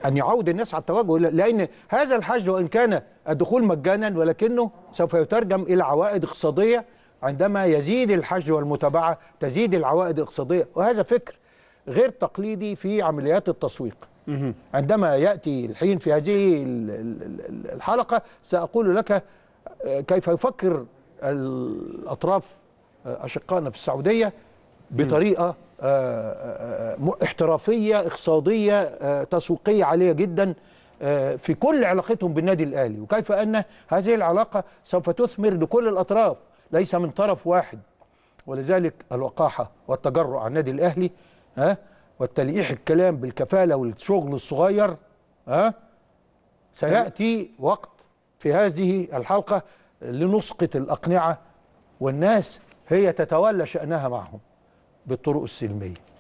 أن يعود الناس على التوجه، لأن هذا الحج وإن كان الدخول مجانا ولكنه سوف يترجم إلى عوائد اقتصادية. عندما يزيد الحج والمتابعة تزيد العوائد الاقتصادية، وهذا فكر غير تقليدي في عمليات التسويق. عندما يأتي الحين في هذه الحلقة سأقول لك كيف يفكر الأطراف أشقائنا في السعودية بطريقة احترافية اقتصادية تسويقية عالية جدا في كل علاقتهم بالنادي الأهلي، وكيف أن هذه العلاقة سوف تثمر لكل الأطراف ليس من طرف واحد. ولذلك الوقاحة والتجرؤ على النادي الأهلي والتلقيح الكلام بالكفالة والشغل الصغير سيأتي وقت في هذه الحلقة لنسقط الأقنعة، والناس هي تتولى شأنها معهم بالطرق السلمية.